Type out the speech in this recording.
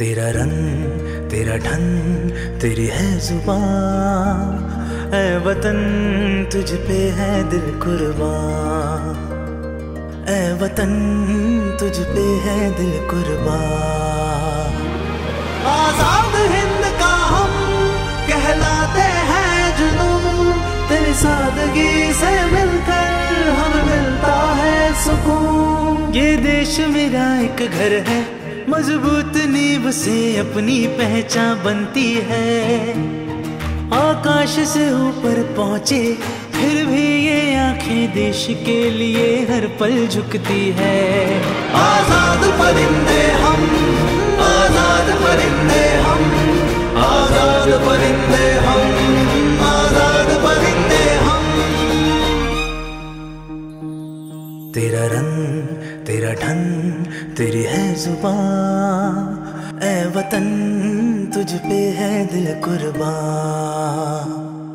तेरा रंग तेरा ढंग तेरी है जुबान, ऐ वतन तुझ पे है दिल कुर्बान, ऐ वतन तुझ पे है दिल कुर्बान। आजाद हिंद का हम कहलाते हैं जुनून, तेरी सादगी से मिलकर हमें मिलता है सुकून। ये देश मेरा एक घर है, मजबूत नींव से अपनी पहचान बनती है। आकाश से ऊपर पहुंचे फिर भी ये आंखें देश के लिए हर पल झुकती है। आजाद परिंदे हम, आजाद परिंदे हम, आजाद परिंदे हम, आजाद परिंदे हम। तेरा रंग तेरा ढंग तेरी है जुबान, ऐ वतन तुझ पे है दिल कुर्बान।